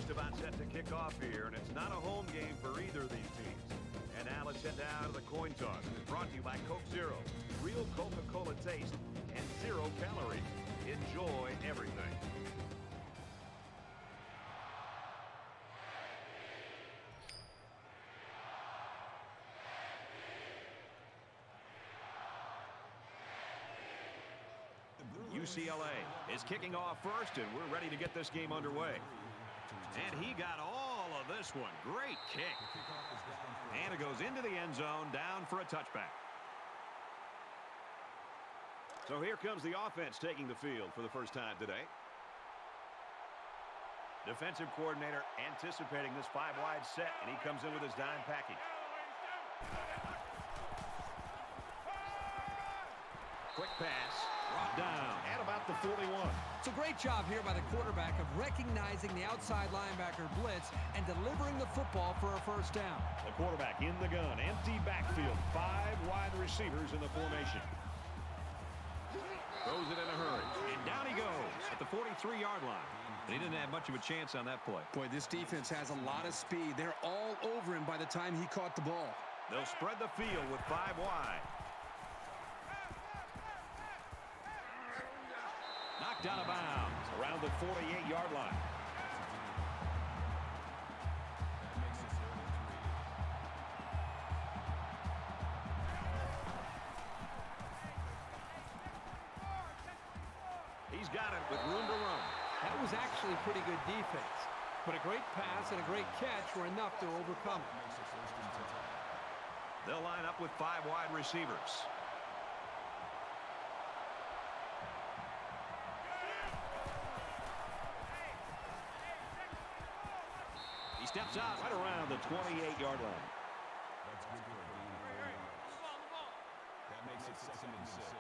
just about set to kick off here, and it's not a home game for either of these teams. And now let's head down to the coin toss. It's brought to you by Coke Zero. Real Coca-Cola taste and 0 calories. Enjoy everything. UCLA is kicking off first, and we're ready to get this game underway. And he got all of this one. Great kick. And it goes into the end zone, down for a touchback. So here comes the offense taking the field for the first time today. Defensive coordinator anticipating this 5-wide set, and he comes in with his dime package. Quick pass. Brought down at about the 41. It's a great job here by the quarterback of recognizing the outside linebacker blitz and delivering the football for a first down. The quarterback in the gun. Empty backfield. 5 wide receivers in the formation. Throws it in a hurry. And down he goes at the 43-yard line. And he didn't have much of a chance on that play. Boy, this defense has a lot of speed. They're all over him by the time he caught the ball. They'll spread the field with 5 wide. Knocked out of bounds around the 48-yard line. He's got it with room to run. That was actually pretty good defense. But a great pass and a great catch were enough to overcome it. They'll line up with 5 wide receivers. He steps out right around the 28-yard line. That's good for a gain of 4 yards. That makes it 2nd and 6.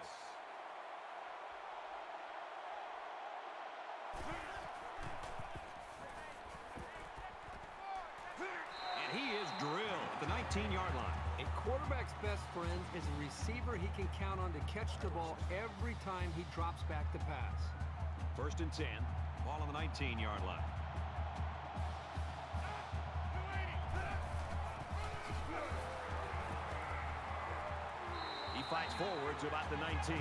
And he is drilled at the 19-yard line. A quarterback's best friend is a receiver he can count on to catch the ball every time he drops back to pass. 1st and 10. Ball on the 19-yard line. He fights forward to about the 19.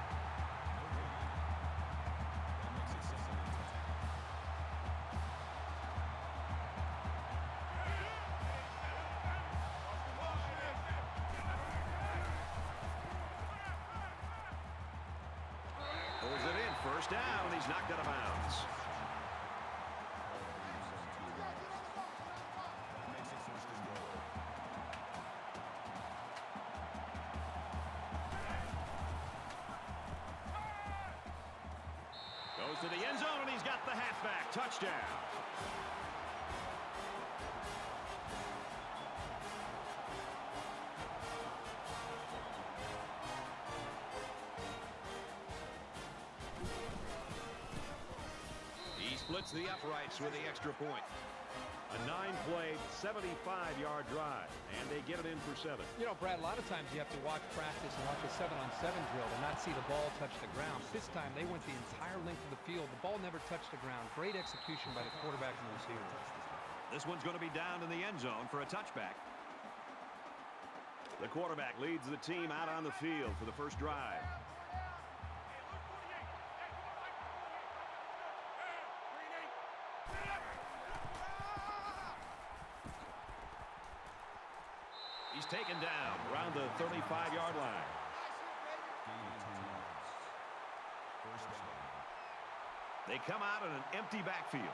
Pulls it in, 1st down, and he's knocked out of bounds. Goes to the end zone, and he's got the halfback. Touchdown. He splits the uprights with the extra point. A 9-play, 75-yard drive, and they get it in for 7. You know, Brad, a lot of times you have to watch practice and watch a 7-on-7 drill and not see the ball touch the ground. This time they went the entire length of the field. The ball never touched the ground. Great execution by the quarterback and the receiver. This one's going to be down in the end zone for a touchback. The quarterback leads the team out on the field for the first drive. He's taken down around the 35-yard line. They come out in an empty backfield.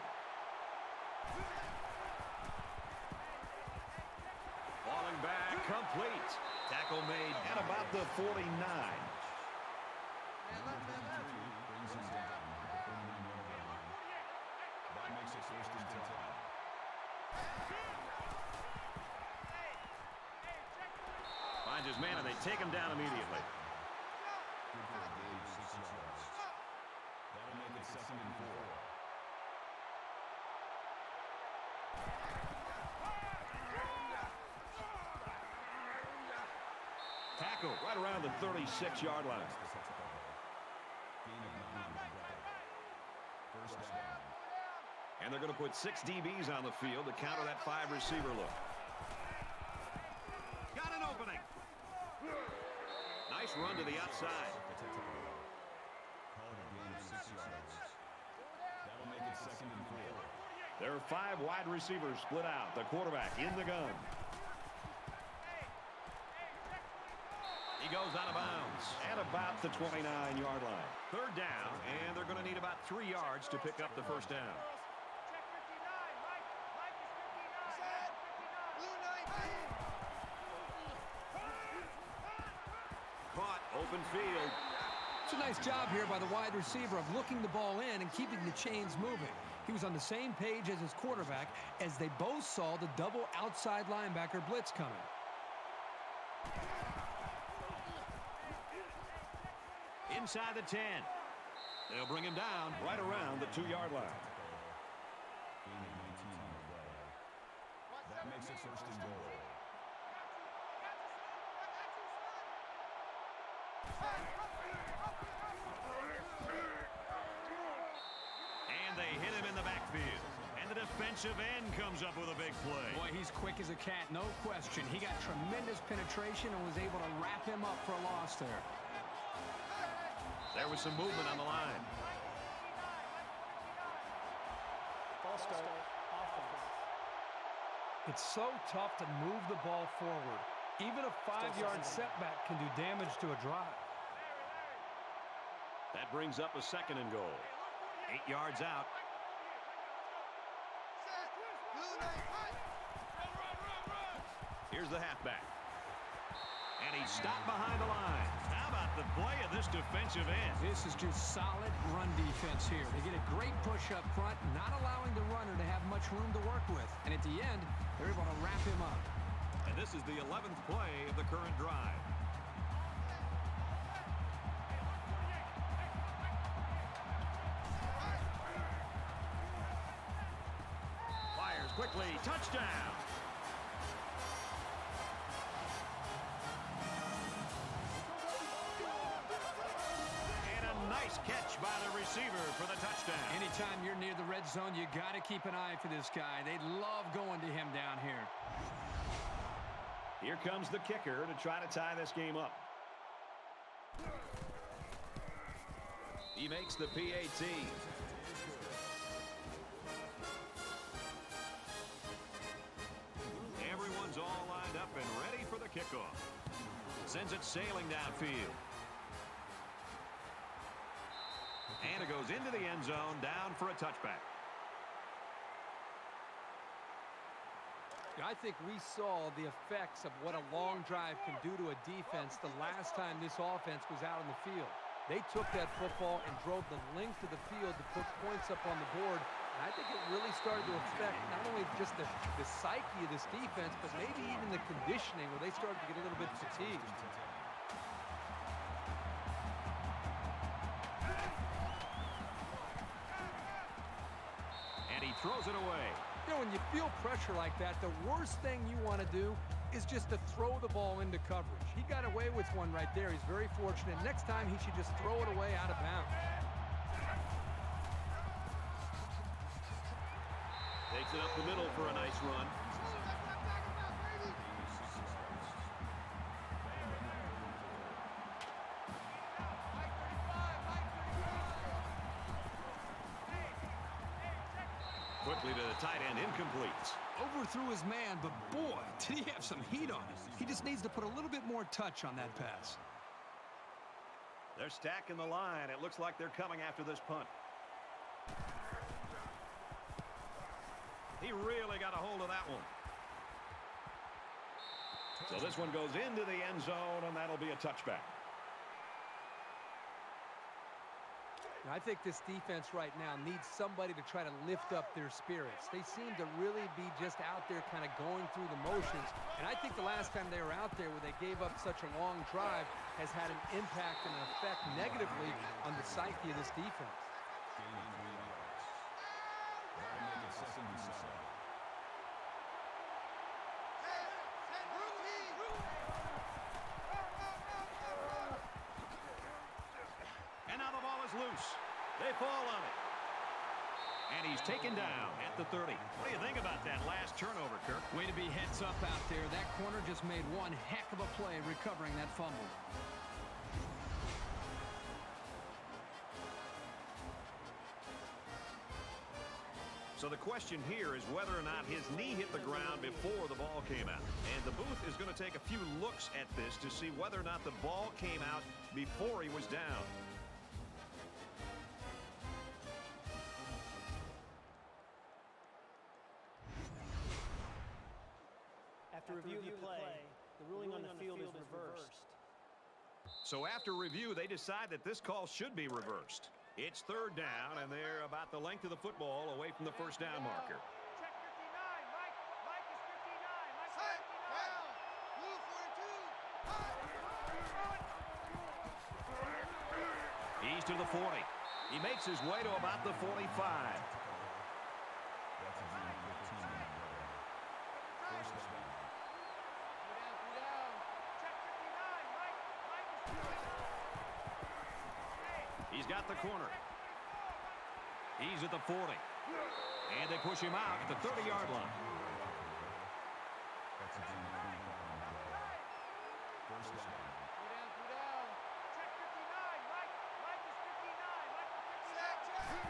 Falling back, complete. Tackle made at about the 49. That makes it 1st and 10. Finds his man, and they take him down immediately. Good for a gain of 6 yards. That'll make it 2nd and 4. Tackle right around the 36-yard line. Gain of 9. 1st down. And they're going to put 6 DBs on the field to counter that 5-receiver look. Got an opening. Nice run to the outside. Call it a gain of 6 yards. That'll make it 2nd and 4. There are 5 wide receivers split out. The quarterback in the gun. He goes out of bounds at about the 29-yard line. 3rd down, and they're going to need about 3 yards to pick up the first down. Caught, open field. It's a nice job here by the wide receiver of looking the ball in and keeping the chains moving. He was on the same page as his quarterback as they both saw the double outside linebacker blitz coming. Inside the 10. They'll bring him down right around the 2-yard line. Gain of 19 on the play. That makes it 1st and goal. And they hit him in the backfield. And the defensive end comes up with a big play. Boy, he's quick as a cat, no question. He got tremendous penetration and was able to wrap him up for a loss there. There was some movement on the line. False start. Offense. It's so tough to move the ball forward. Even a 5-yard setback can do damage to a drive. That brings up a 2nd and goal. 8 yards out. Here's the halfback. And he's stopped behind the line. How about the play of this defensive end? This is just solid run defense here. They get a great push up front, not allowing the runner to have much room to work with. And at the end, they're able to wrap him up. And this is the 11th play of the current drive. Fires quickly. Touchdown. Nice catch by the receiver for the touchdown. Anytime you're near the red zone, you got to keep an eye for this guy. They love going to him down here. Here comes the kicker to try to tie this game up. He makes the PAT. Everyone's all lined up and ready for the kickoff. Sends it sailing downfield. And it goes into the end zone, down for a touchback. I think we saw the effects of what a long drive can do to a defense the last time this offense was out on the field. They took that football and drove the length of the field to put points up on the board. And I think it really started to affect not only just the psyche of this defense, but maybe even the conditioning where they started to get a little bit fatigued. And he throws it away. You know, when you feel pressure like that, the worst thing you want to do is just to throw the ball into coverage. He got away with one right there. He's very fortunate. Next time, he should just throw it away out of bounds. Takes it up the middle for a nice run. Quickly to the tight end, incomplete. Overthrew his man, but boy, did he have some heat on him. He just needs to put a little bit more touch on that pass. They're stacking the line. It looks like they're coming after this punt. He really got a hold of that one. So this one goes into the end zone, and that'll be a touchback. I think this defense right now needs somebody to try to lift up their spirits. They seem to really be just out there kind of going through the motions. And I think the last time they were out there where they gave up such a long drive has had an impact and an effect negatively on the psyche of this defense. Gain of 3 yards. That'll make it 2nd and 7. And now the ball is loose. They fall on it. And he's taken down at the 30. What do you think about that last turnover, Kirk? Way to be heads up out there. That corner just made one heck of a play recovering that fumble. So the question here is whether or not his knee hit the ground before the ball came out. And the booth is going to take a few looks at this to see whether or not the ball came out before he was down. After review of the play, the ruling on the field is reversed. So after review, they decide that this call should be reversed. It's third down, and they're about the length of the football away from the first down marker. Check 59. Mike. Mike is 59. Mike is 59. Blue 42. He's to the 40. He makes his way to about the 45. That's a gain of 15. First down. Check 59. Mike. Mike is 59. He's got the corner. He's at the 40. And they push him out at the 30-yard line. That's a gain of 3. First down. Check 59. Mike. Mike is 59. Mike is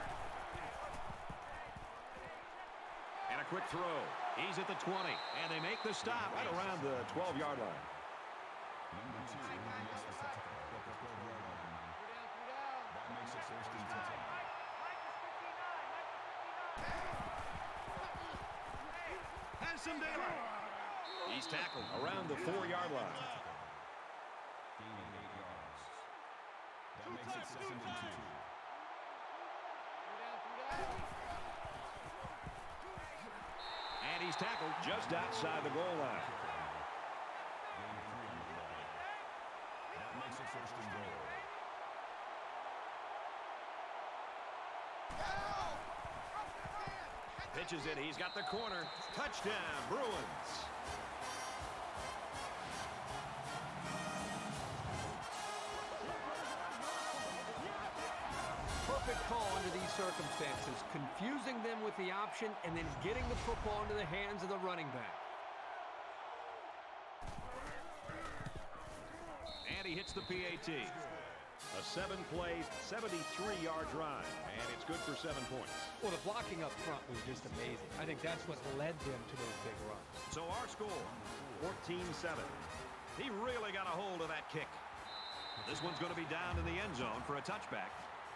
59. And a quick throw. He's at the 20. And they make the stop right around the 12-yard line. Number 2 makes the tackle at the 12-yard line. That makes it first and 10. Mike is 59. Mike is 59. Has some daylight. He's tackled around the 4-yard line. Gain of 8 yards. That makes it second and 2. And he's tackled just outside the goal line. Gain of 3 on the play. That makes it first and goal. Pitches it. He's got the corner. Touchdown, Bruins. Perfect call under these circumstances, confusing them with the option and then getting the football into the hands of the running back. And he hits the PAT. A 7-play, 73-yard drive, and it's good for 7 points. Well, the blocking up front was just amazing. I think that's what led them to those big runs. So our score, 14-7. He really got a hold of that kick. This one's going to be down in the end zone for a touchback.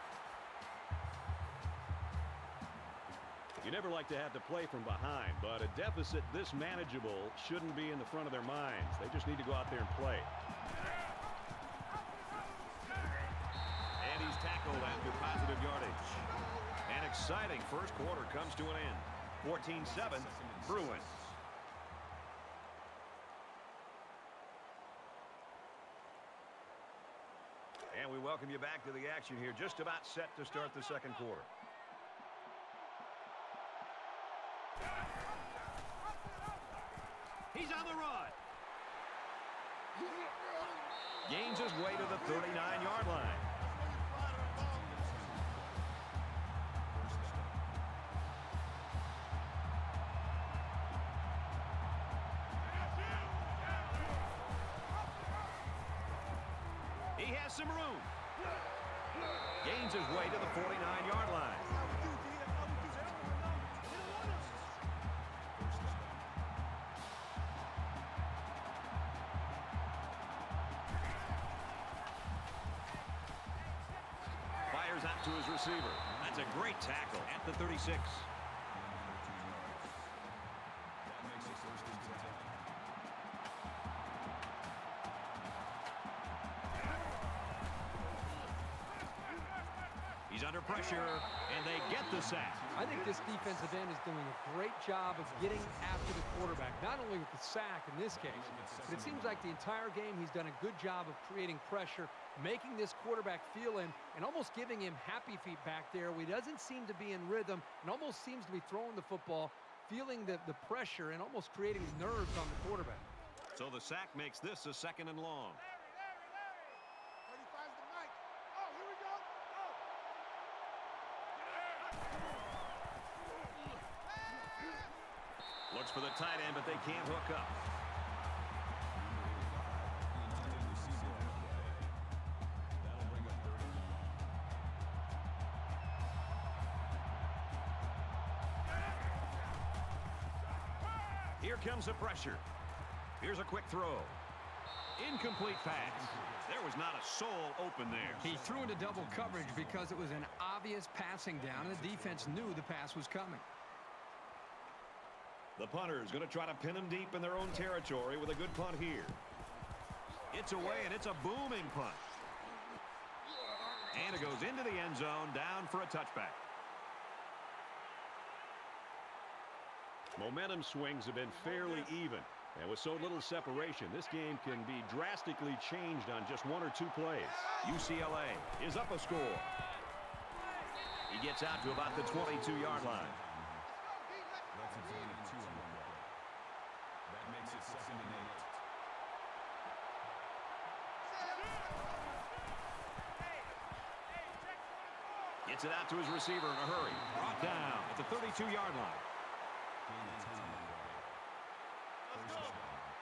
You never like to have to play from behind, but a deficit this manageable shouldn't be in the front of their minds. They just need to go out there and play. And he's tackled after positive yardage. An exciting first quarter comes to an end. 14-7, Bruins. And we welcome you back to the action here. Just about set to start the second quarter. He's on the run. Gains his way to the 39-yard line. He has some room. Gains his way to the 49-yard line. Fires out to his receiver. That's a great tackle at the 36. That makes it first and 10. He's under pressure, and they get the sack. I think this defensive end is doing a great job of getting after the quarterback, not only with the sack in this case, but it seems like the entire game he's done a good job of creating pressure, making this quarterback feel him, and almost giving him happy feet back there where he doesn't seem to be in rhythm and almost seems to be throwing the football, feeling the pressure and almost creating nerves on the quarterback. So the sack makes this a second and long. for the tight end, but they can't hook up. Here comes the pressure. Here's a quick throw. Incomplete pass. There was not a soul open there. He threw into double coverage because it was an obvious passing down, and the defense knew the pass was coming. The punter is going to try to pin them deep in their own territory with a good punt here. It's away, and it's a booming punt. And it goes into the end zone, down for a touchback. Momentum swings have been fairly even. And with so little separation, this game can be drastically changed on just one or two plays. UCLA is up a score. He gets out to about the 22-yard line. That's a gain of 2 on the play. That makes it 2nd and 8. Gets it out to his receiver in a hurry. Brought down at the 32-yard line. Gain of 10 on the play. First down.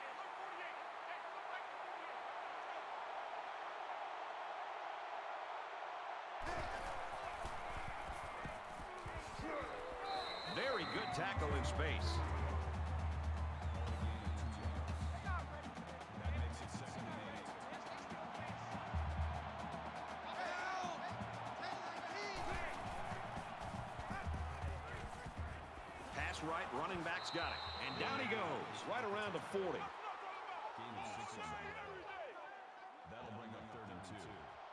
Very good tackle in space. That makes it 2nd and 8. Pass right, running back's got it. And down he goes, right around the 40. Gain of 6 on the play. That'll bring up 3rd and 2.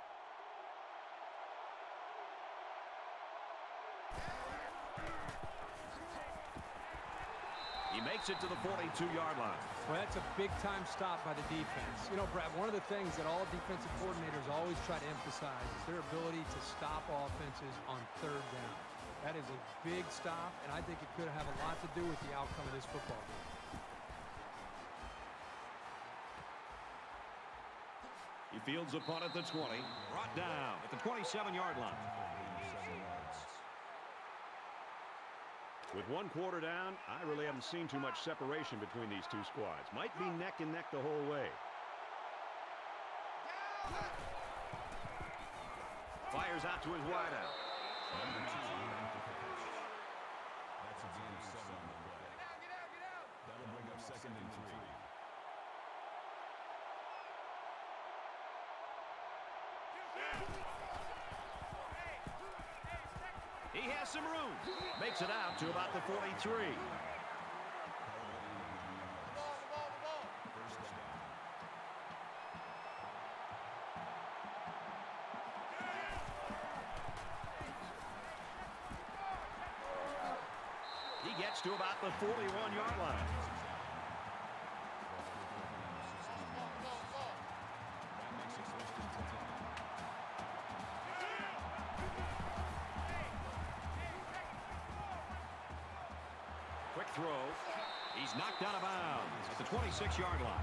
He makes it to the 42-yard line. Well, that's a big-time stop by the defense. You know, Brad, one of the things that all defensive coordinators always try to emphasize is their ability to stop offenses on 3rd down. That is a big stop, and I think it could have a lot to do with the outcome of this football game. He fields the punt at the 20. Brought down at the 27-yard line. With one quarter down, I really haven't seen too much separation between these two squads. Might be neck and neck the whole way. Fires out to his wideout. Number 2, that's a gain of 7 on the play. That'll bring up 2nd and 3. He has some room. Makes it out to about the 43. He gets to about the 41-yard line. Quick throw. He's knocked out of bounds at the 26-yard line.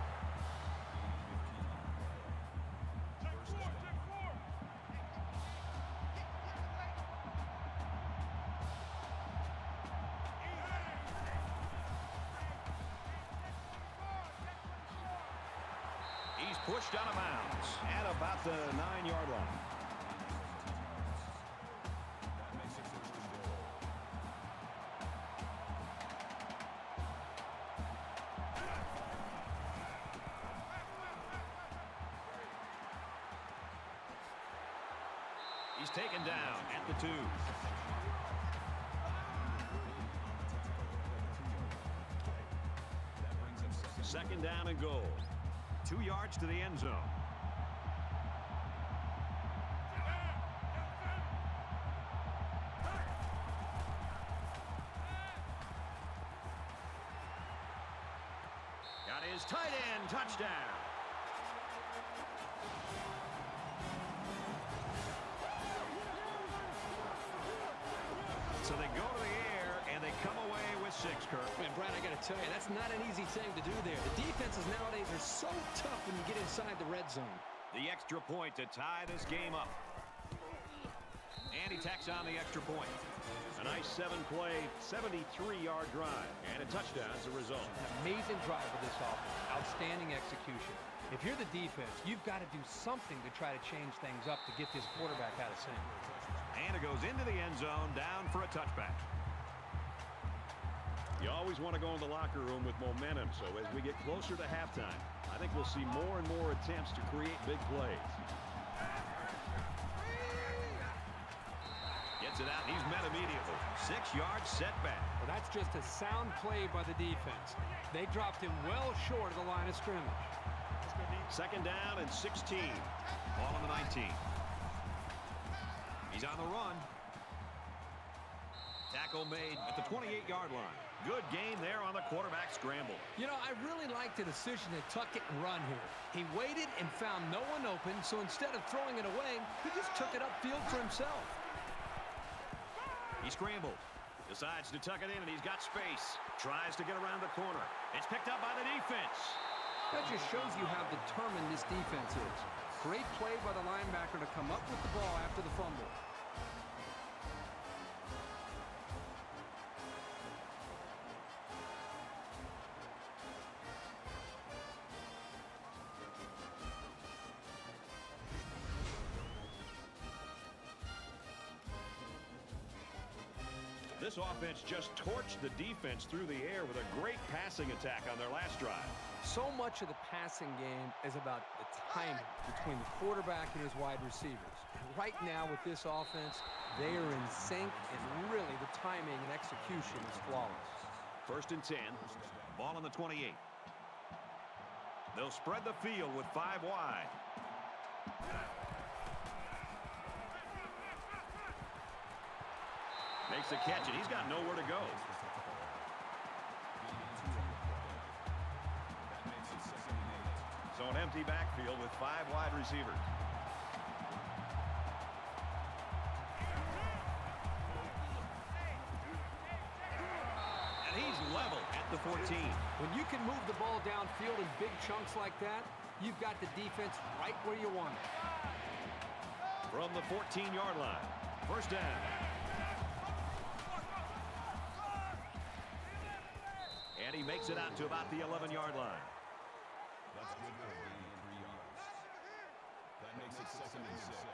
He's pushed out of bounds at about the 9-yard line. He's taken down at the 2. Second down and goal. 2 yards to the end zone. Got his tight end touchdown. So they go to the air, and they come away with 6, Kirk. And, Brad, I got to tell you, that's not an easy thing to do there. The defenses nowadays are so tough when you get inside the red zone. The extra point to tie this game up. And he tacks on the extra point. A nice 7-play, 73-yard drive, and a touchdown as a result. An amazing drive for this offense. Outstanding execution. If you're the defense, you've got to do something to try to change things up to get this quarterback out of sync. And it goes into the end zone, down for a touchback. You always want to go in the locker room with momentum, so as we get closer to halftime, I think we'll see more and more attempts to create big plays. Gets it out, and he's met immediately. 6-yard setback. Well, that's just a sound play by the defense. They dropped him well short of the line of scrimmage. Second down and 16. Ball on the 19. He's on the run. Tackle made at the 28-yard line. Good game there on the quarterback scramble. You know, I really like the decision to tuck it and run here. He waited and found no one open, so instead of throwing it away, he just took it upfield for himself. He scrambled. Decides to tuck it in, and he's got space. Tries to get around the corner. It's picked up by the defense. That just shows you how determined this defense is. Great play by the linebacker to come up with the ball after the fumble. This offense just torched the defense through the air with a great passing attack on their last drive. So much of the passing game is about the timing between the quarterback and his wide receivers. And right now with this offense, they are in sync, and really the timing and execution is flawless. First and 10. Ball on the 28. They'll spread the field with 5 wide. Makes the catch, and he's got nowhere to go. So an empty backfield with 5 wide receivers. And he's level at the 14. When you can move the ball downfield in big chunks like that, you've got the defense right where you want it. From the 14-yard line. First down. And he makes it out to about the 11-yard line. That's good for a gain of 3 yards. That makes it 2nd and 6.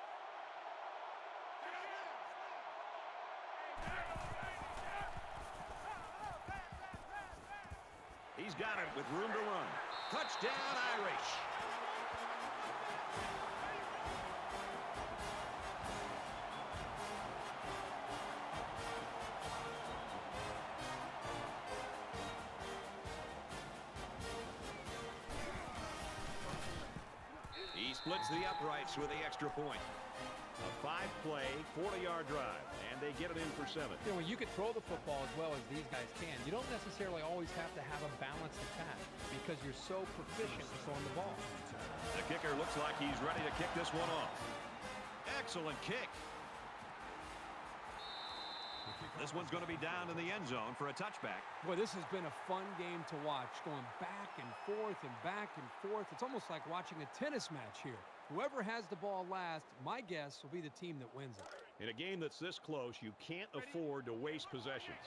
He's got it with room to run. Touchdown, Irish. He splits the uprights with the extra point. A 5-play, 40-yard drive, and they get it in for 7. You know, when you can throw the football as well as these guys can, you don't necessarily always have to have a balanced attack because you're so proficient at throwing the ball. The kicker looks like he's ready to kick this one off. Excellent kick. This one's going to be down in the end zone for a touchback. Boy, this has been a fun game to watch, going back and forth and back and forth. It's almost like watching a tennis match here. Whoever has the ball last, my guess, will be the team that wins it. In a game that's this close, you can't afford to waste possessions.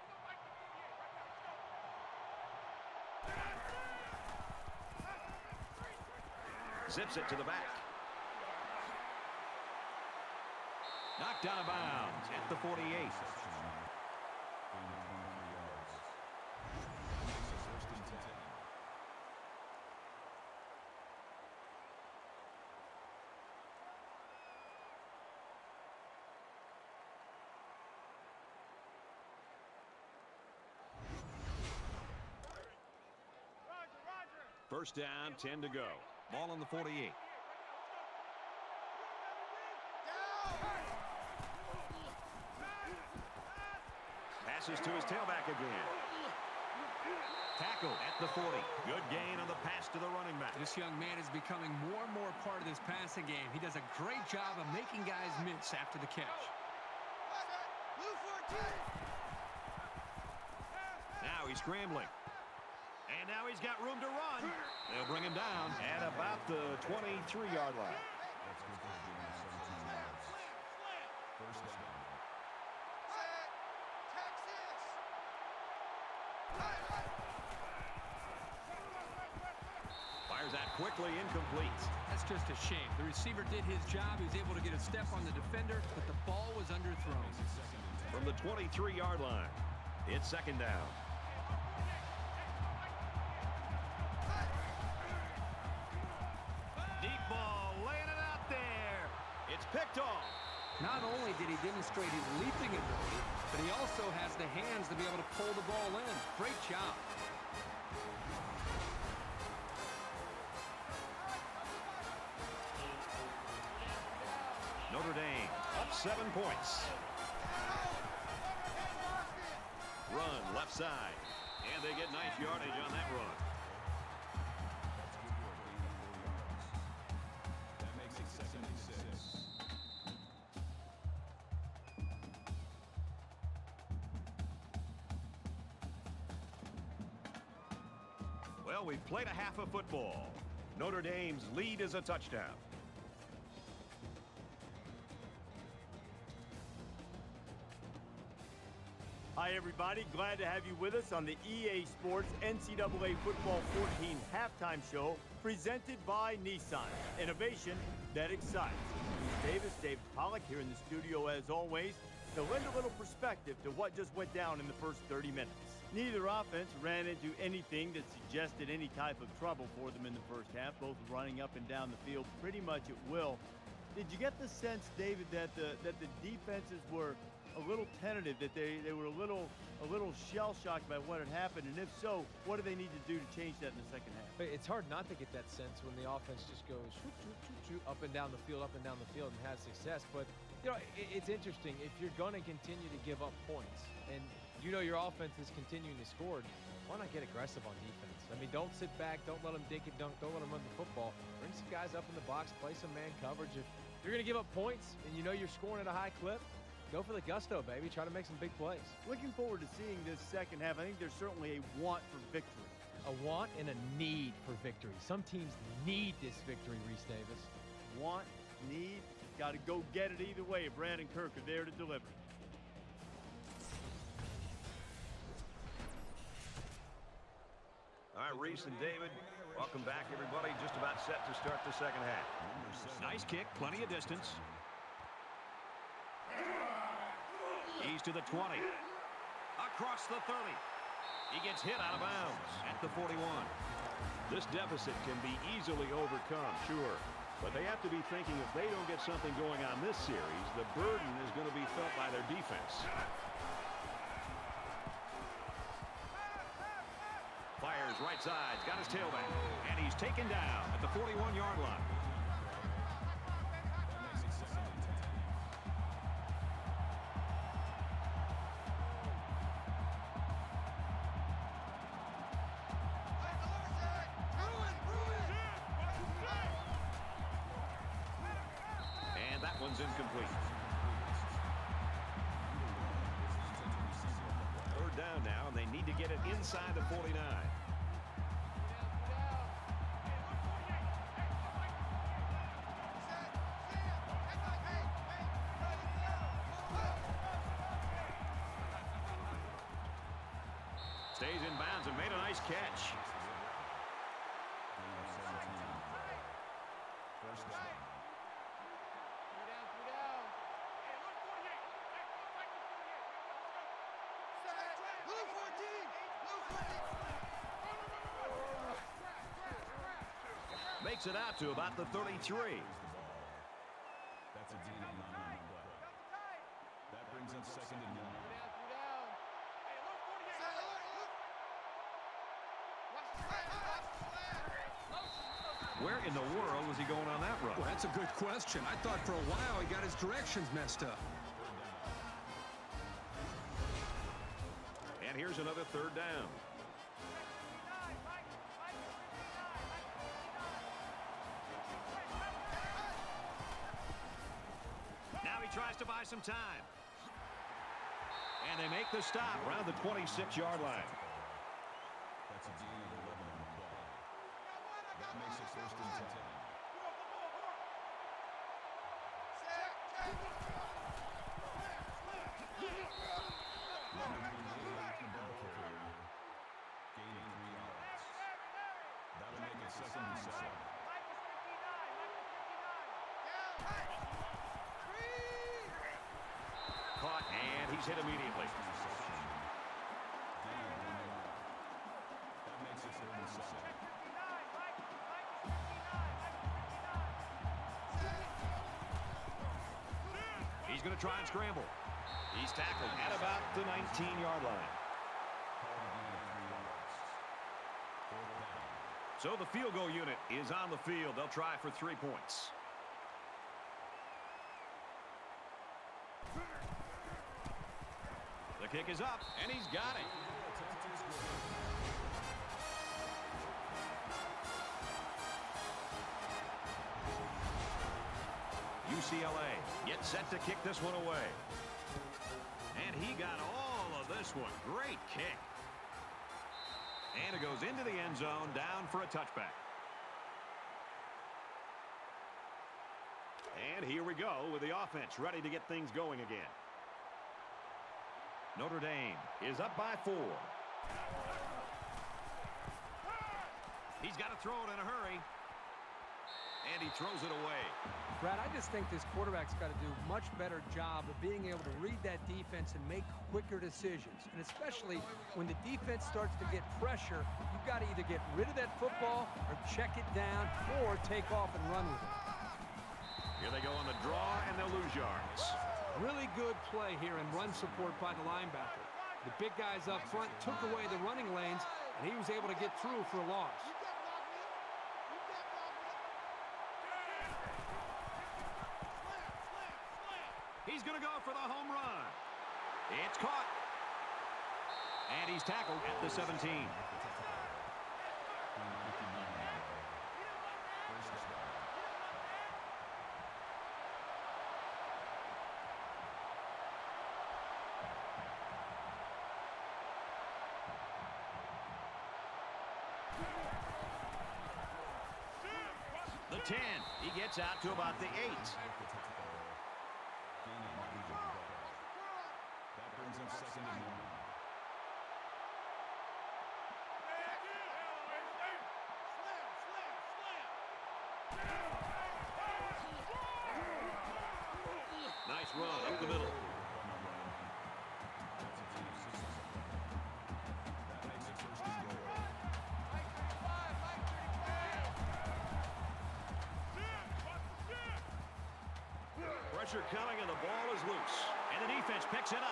Zips it to the back. Knocked out of bounds at the 48. First down, 10 to go. Ball on the 48. Passes to his tailback again. Tackle at the 40. Good gain on the pass to the running back. This young man is becoming more and more part of this passing game. He does a great job of making guys miss after the catch. Now he's scrambling. And now he's got room to run. They'll bring him down at about the 23-yard line. That's good for a gain of 17 yards. First down. Fires that quickly incomplete. That's just a shame. The receiver did his job. He was able to get a step on the defender, but the ball was underthrown. From the 23-yard line, it's second down. Deep ball, laying it out there. It's picked off. Not only did he demonstrate his leaping ability, but he also has the hands to be able to pull the ball in. Great job. Notre Dame up 7 points. Run left side. And they get nice yardage on that run. That makes it 2nd and 6. Well, we've played a half of football. Notre Dame's lead is a touchdown. Hi, everybody. Glad to have you with us on the EA Sports NCAA Football 14 halftime show presented by Nissan. Innovation that excites. Bruce Davis, David Pollack here in the studio as always to lend a little perspective to what just went down in the first 30 minutes. Neither offense ran into anything that suggested any type of trouble for them in the first half, both running up and down the field pretty much at will. Did you get the sense, David, that the defenses were a little tentative, that they were a little shell-shocked by what had happened? And if so, what do they need to do to change that in the second half? It's hard not to get that sense when the offense just goes shoot, shoot, shoot, shoot, up and down the field, and has success. But, you know, it's interesting. If you're going to continue to give up points and you know your offense is continuing to score, why not get aggressive on defense? I mean, don't sit back. Don't let them dink and dunk. Don't let them run the football. Bring some guys up in the box. Play some man coverage. If you're going to give up points and you know you're scoring at a high clip, go for the gusto, baby. Try to make some big plays. Looking forward to seeing this second half. I think there's certainly a want for victory. A want and a need for victory. Some teams need this victory, Reese Davis. Want, need, got to go get it either way. Brad and Kirk are there to deliver. All right, Reese and David, welcome back, everybody. Just about set to start the second half. Nice kick, plenty of distance. He's to the 20. Across the 30. He gets hit out of bounds at the 41. This deficit can be easily overcome, sure. But they have to be thinking if they don't get something going on this series, the burden is going to be felt by their defense. Fires right side, got his tailback, and he's taken down at the 41-yard line. And that one's incomplete. Third down now, and they need to get it inside the 49. Stays in bounds and made a nice catch. First down. Makes it out to about the 33. That's a D on play. That brings up 2nd and 1. Where in the world was he going on that run? Well, that's a good question. I thought for a while he got his directions messed up. And here's another third down. Now he tries to buy some time. And they make the stop around the 26-yard line. That's a D of 11 on the play. That makes it 1st and 10. Gaining 3 yards. That'll make it it second and 7. Mike is 59. Mike is 59. Caught, and he's hit immediately. That makes it 3rd and 7. Check 59. Mike is 59. Mike is 59. He's going to try and scramble. He's tackled at about the 19-yard line. So the field goal unit is on the field. They'll try for 3 points. The kick is up, and he's got it. UCLA gets set to kick this one away. And he got all of this one. Great kick. And it goes into the end zone, down for a touchback. And here we go with the offense ready to get things going again. Notre Dame is up by 4. He's got to throw it in a hurry. And he throws it away. Brad, I just think this quarterback's got to do a much better job of being able to read that defense and make quicker decisions. And especially when the defense starts to get pressure, you've got to either get rid of that football or check it down or take off and run with it. Here they go on the draw, and they'll lose yards. Really good play here in run support by the linebacker. The big guys up front took away the running lanes, and he was able to get through for a loss. He's going to go for the home run. It's caught. And he's tackled at the 17. The 10. He gets out to about the 8. That brings him 2nd and 1. Nice run up the middle. That makes it 1st and goal. Pressure coming, and the ball is loose. And the defense picks it up.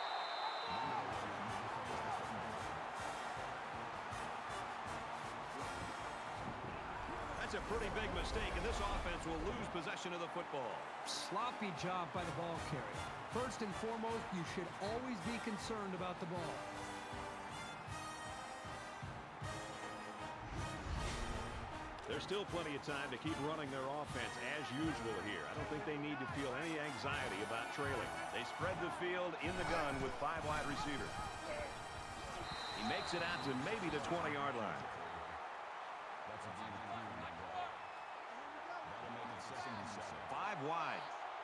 That's a pretty big mistake, and this offense will lose possession of the football. Sloppy job by the ball carrier. First and foremost, you should always be concerned about the ball. There's still plenty of time to keep running their offense as usual here. I don't think they need to feel any anxiety about trailing. They spread the field in the gun with 5 wide receivers. He makes it out to maybe the 20-yard line. That's a that'll make it 2nd and 7. 5 wide.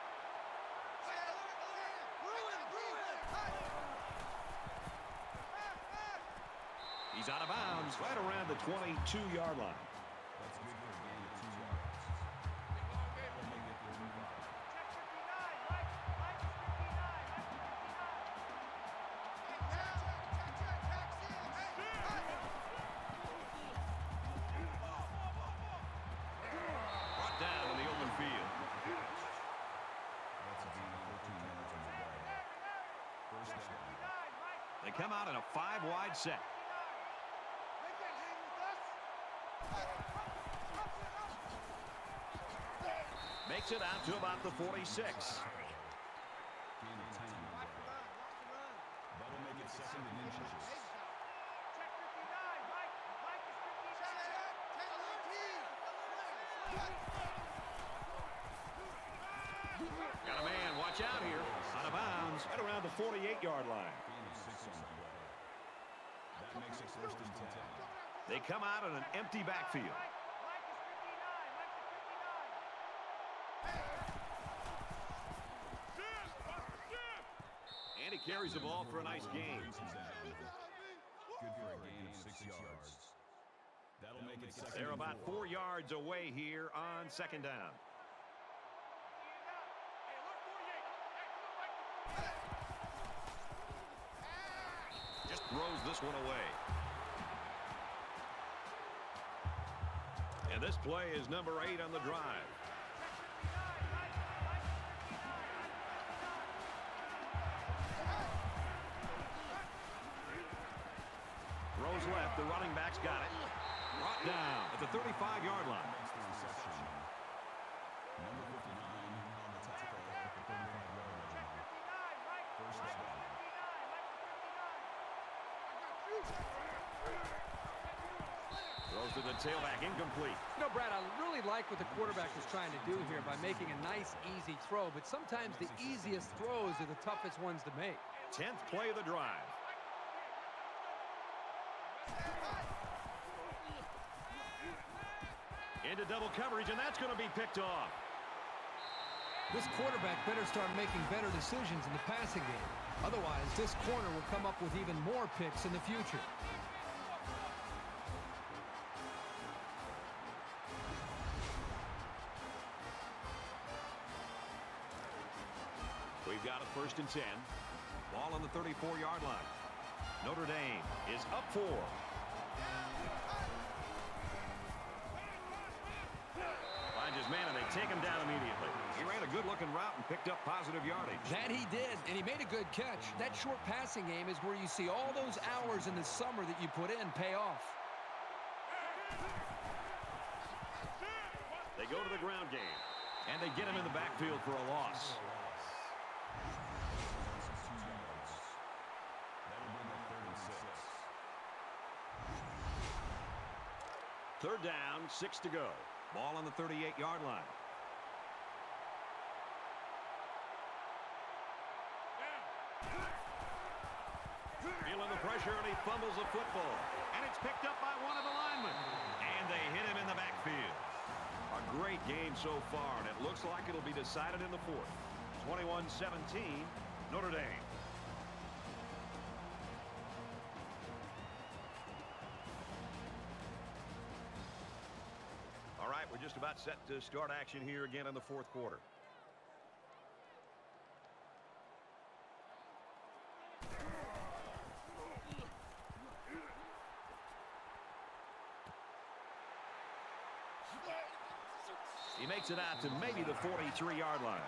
He's out of bounds right around the 22-yard line. That's good for a gain of 2 yards. That'll make it 3rd and 1. Check 59. Mike is 59. Brought down in the open field. That's a gain of 14 yards on the play. 1st down. They come out in a 5 wide set. Makes it out to about the 46. Gain of 10 on the play. That'll make it 2nd and inches. Check 59. Mike is 59. Got a man, watch out here. Out of bounds at around the 48-yard line. Gain of 6 on the play. That makes it 1st and 10. They come out in an empty backfield. Mike is 59. Mike is 59. And he carries the ball for a nice gain. Good for a gain of 6 yards. That'll make it second. They're about 4 yards away here on second down. Just throws this one away. And this play is number 8 on the drive. Throws left. The running back's got it. Brought down at the 35-yard line. Makes the reception. Number 59 on the tackle at the 35-yard line. First down. Throws to the tailback, incomplete. You know, Brad, I really like what the quarterback is trying to do here by making a nice, easy throw. But sometimes the easiest throws are the toughest ones to make. 10th play of the drive. Into double coverage, and that's going to be picked off. This quarterback better start making better decisions in the passing game. Otherwise, this corner will come up with even more picks in the future. We've got a 1st and 10. Ball on the 34-yard line. Notre Dame is up 4. Finds his man, and they take him down immediately. He ran a good-looking route and picked up positive yardage. That he did, and he made a good catch. That short passing game is where you see all those hours in the summer that you put in pay off. They go to the ground game, and they get him in the backfield for a loss. Third down, 6 to go. Ball on the 38-yard line. Feeling the pressure, and he fumbles the football. And it's picked up by one of the linemen. And they hit him in the backfield. A great game so far, and it looks like it'll be decided in the 4th. 21-17, Notre Dame. All right, we're just about set to start action here again in the 4th quarter. He makes it out to maybe the 43-yard line.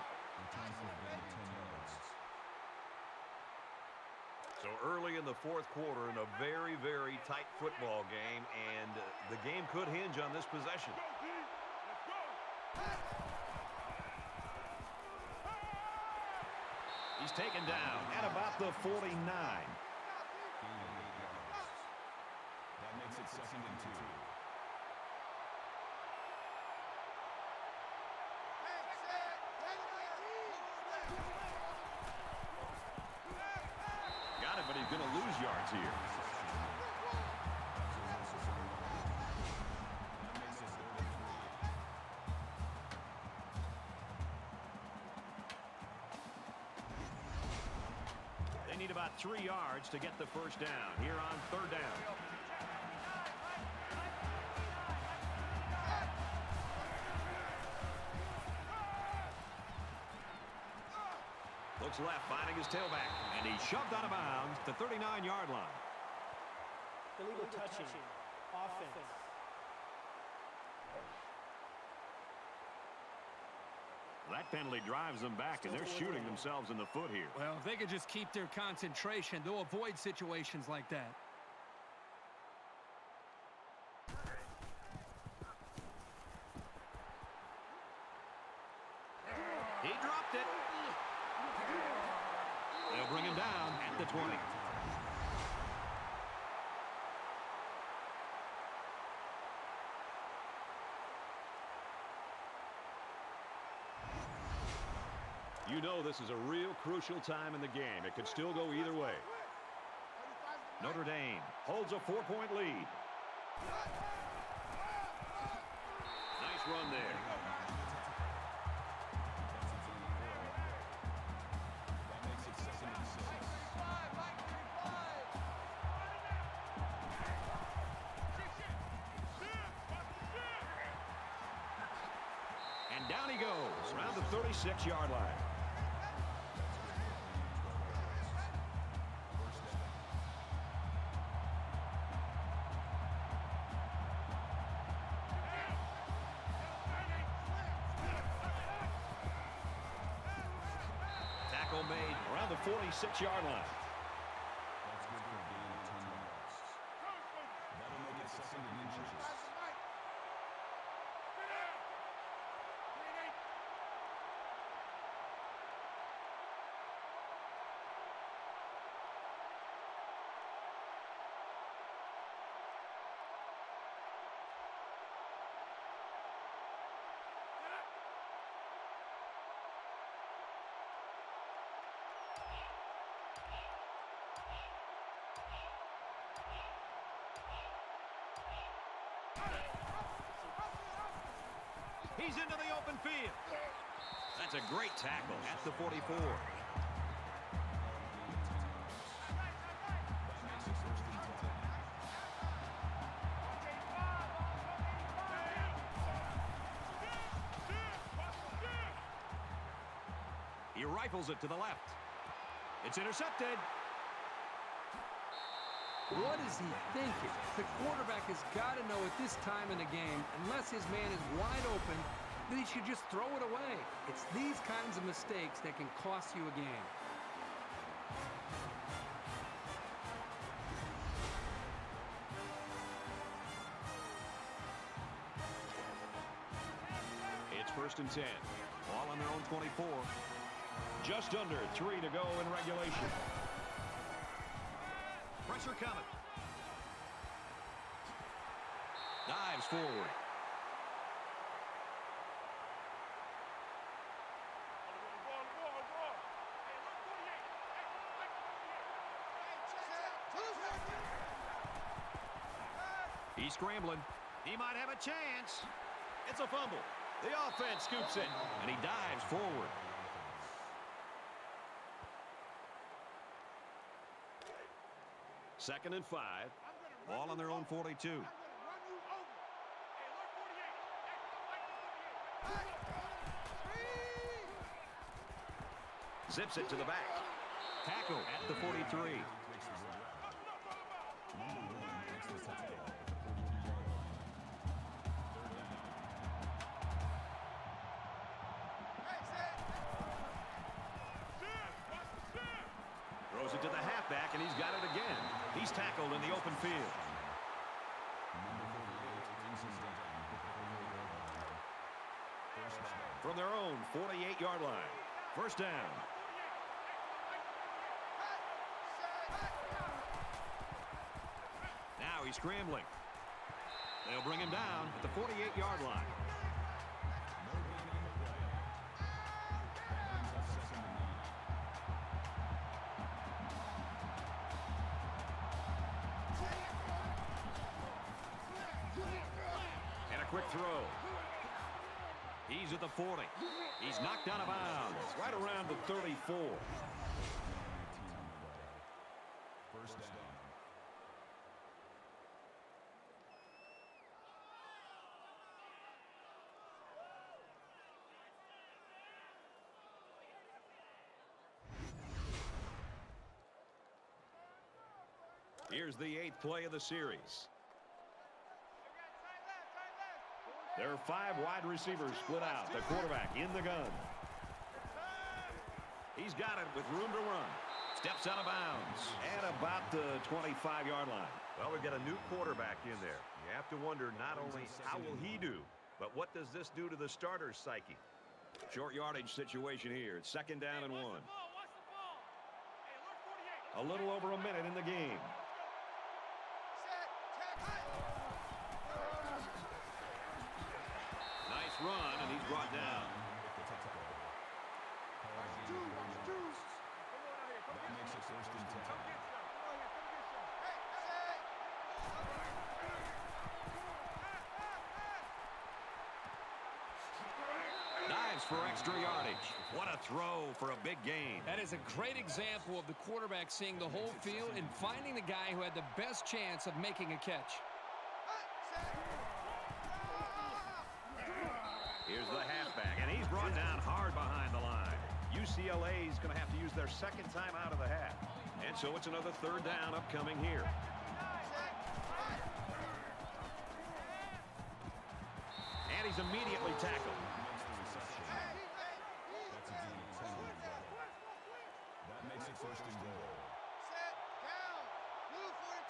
So early in the 4th quarter in a very, very tight football game, and the game could hinge on this possession. He's taken down at about the 49. That makes it 2nd and 2. Got it, but he's going to lose yards here. They need about 3 yards to get the first down here on 3rd down. Looks left, finding his tailback, and he's shoved out of bounds to 39-yard line. Illegal touching. Offense. That penalty drives them back, and they're shooting themselves in the foot here. Well, if they could just keep their concentration, they'll avoid situations like that. He dropped it. They'll bring him down at the 20. You know this is a real crucial time in the game. It could still go either way. Notre Dame holds a 4-point lead. Nice run there. he goes around the 36-yard line. Tackle made around the 46-yard line. That's good for a gain of 10 yards. That'll make it 2nd and inches. He's into the open field. That's a great tackle at the 44. He rifles it to the left. It's intercepted. What is he thinking? The quarterback has got to know at this time in the game, unless his man is wide open, that he should just throw it away. It's these kinds of mistakes that can cost you a game. It's 1st and 10. Ball on their own 24. Just under 3 to go in regulation. Pressure coming. Dives forward. He's scrambling. He might have a chance. It's a fumble. The offense scoops it, and he dives forward. Second and 5. Ball on their own 42. Zips it to the back. Tackle at the 43. Throws it to the halfback, and he's got it again. He's tackled in the open field. From their own 48-yard line. First down. Now he's scrambling. They'll bring him down at the 48-yard line. And a quick throw. He's at the 40. He's knocked out of bounds right around the 34. First down. Here's the 8th play of the series. There are 5 wide receivers split out. The quarterback in the gun. He's got it with room to run. Steps out of bounds at about the 25-yard line. Well, we've got a new quarterback in there. You have to wonder not only how will he do, but what does this do to the starter's psyche? Short yardage situation here. It's 2nd down and 1. A little over a minute in the game. Nice run, and he's brought down. That makes it 1st and 10. Dives for extra yardage. What a throw for a big gain. That is a great example of the quarterback seeing the whole field and finding the guy who had the best chance of making a catch. Here's the halfback, and he's brought down hard behind the line. UCLA is going to have to use their second time out of the half. And so it's another third down upcoming here. And he's immediately tackled. That makes it first and goal. Set, down. Blue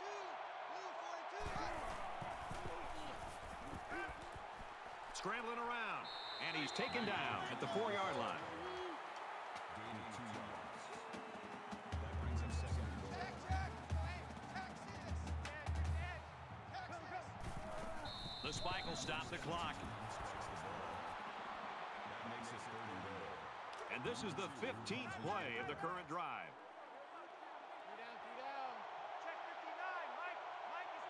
42. Blue 42. Scrambling around. And he's taken down at the 4-yard line. Gain of 2 yards. That brings up second and goal. Check. Texas. The spike will stop the clock. That makes it third and goal. And this is the 15th play of the current drive. Three down. Check 59. Mike is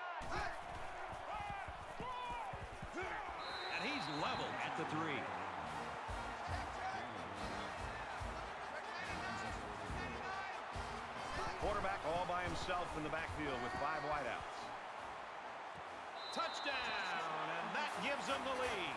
59. And he's level at the 3. Quarterback all by himself in the backfield with 5 wideouts. Touchdown, and that gives them the lead.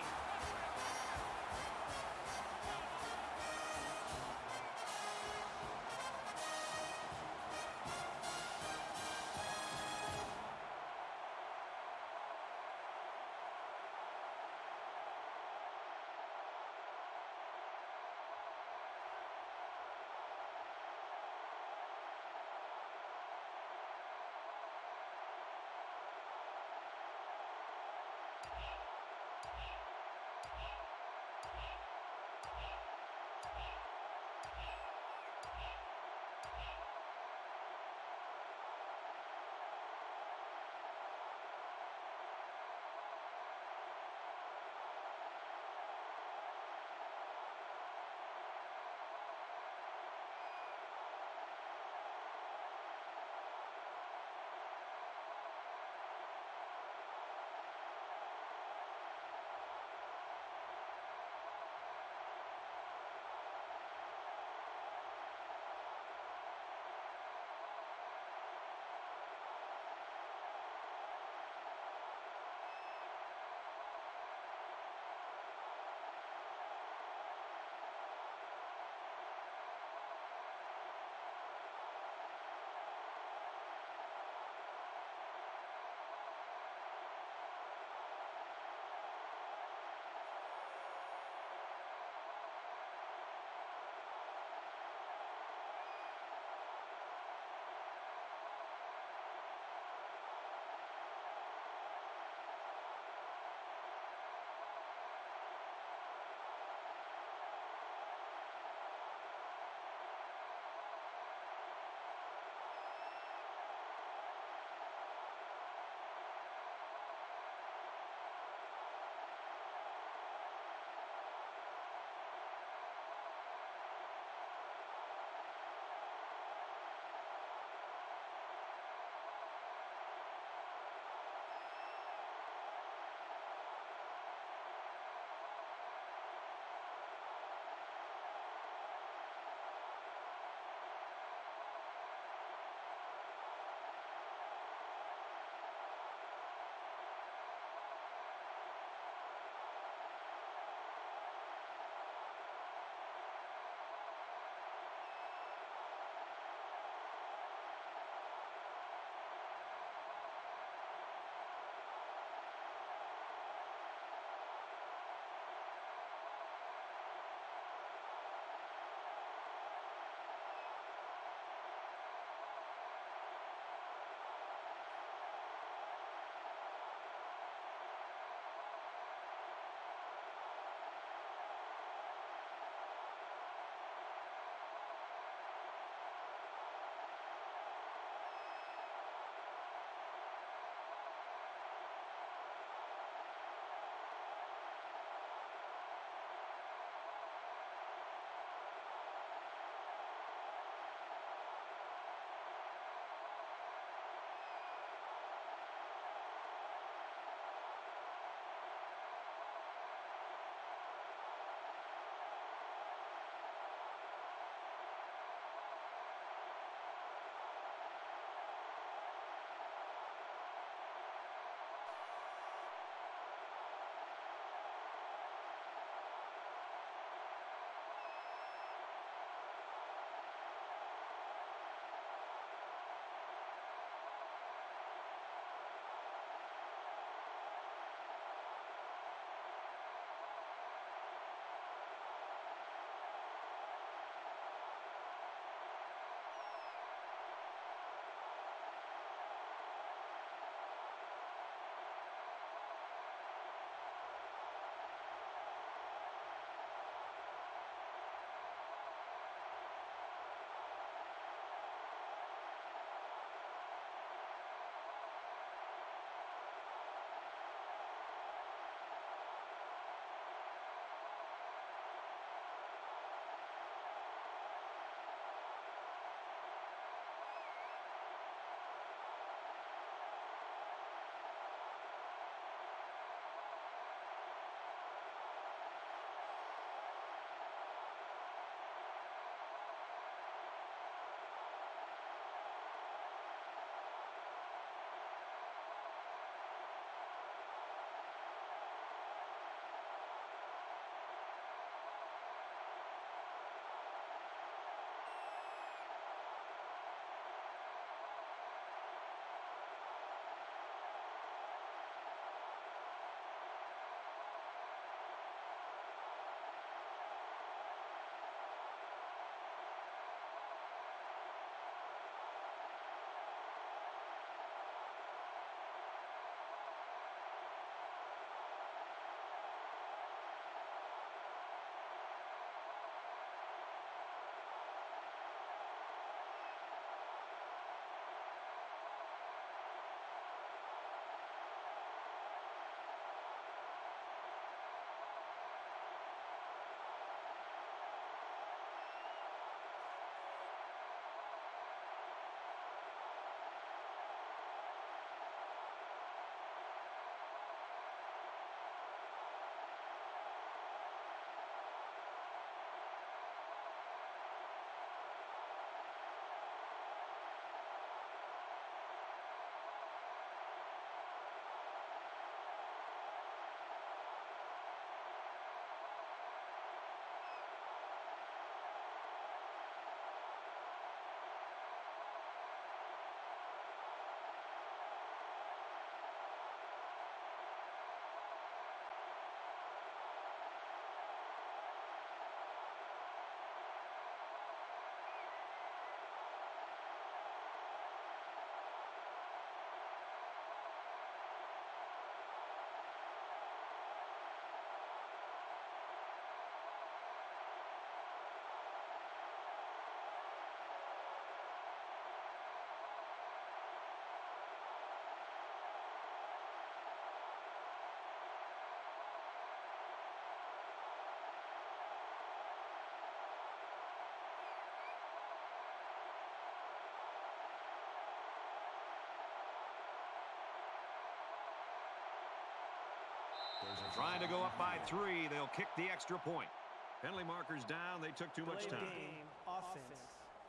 Trying to go up by 3. They'll kick the extra point. Penalty markers down. They took too much time. Game, offense.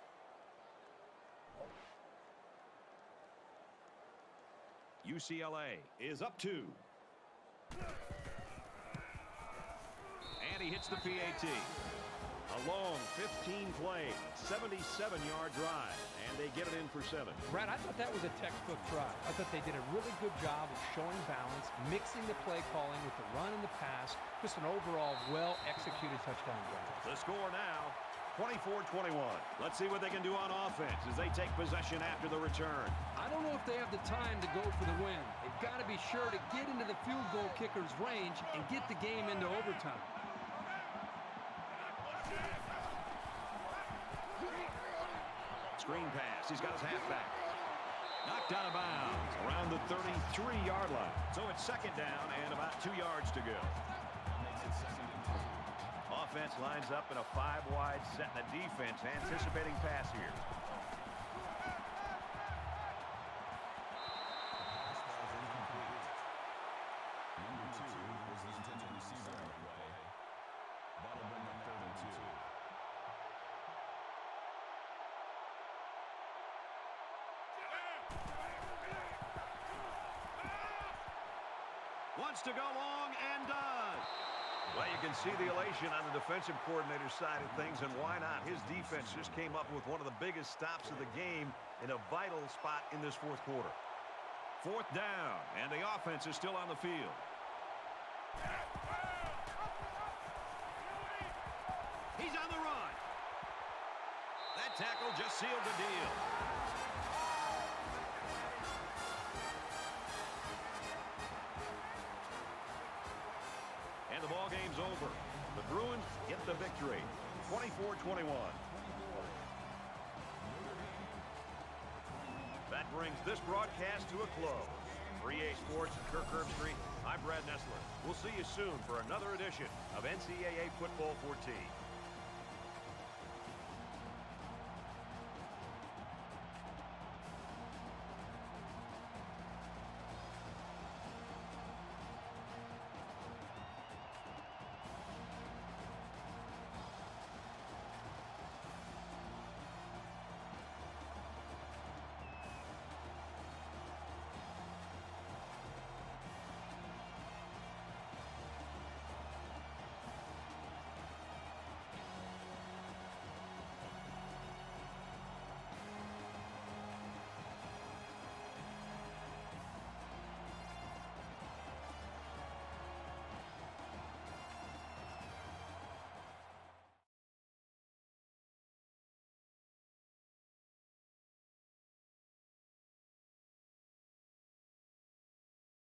UCLA is up 2. And he hits the PAT. A long 15-play, 77-yard drive, and they get it in for 7. Brad, I thought that was a textbook drive. I thought they did a really good job of showing balance, mixing the play calling with the run and the pass. Just an overall well-executed touchdown drive. The score now, 24-21. Let's see what they can do on offense as they take possession after the return. I don't know if they have the time to go for the win. They've got to be sure to get into the field goal kicker's range and get the game into overtime. Screen pass. He's got his halfback. Knocked out of bounds around the 33-yard line. So it's second down and about 2 yards to go. Offense lines up in a 5-wide set, and the defense anticipating pass here. Number 2 was the intended receiver on the play. That'll bring up 3rd and 2. Wants to go long and does. Well, you can see the elation on the defensive coordinator's side of things, and why not? His defense just came up with one of the biggest stops of the game in a vital spot in this fourth quarter. 4th down, and the offense is still on the field. He's on the run. That tackle just sealed the deal. And the ball game's over. The Bruins get the victory, 24-21. That brings this broadcast to a close. For EA Sports and Kirk Herbstreit, I'm Brad Nessler. We'll see you soon for another edition of NCAA Football 14.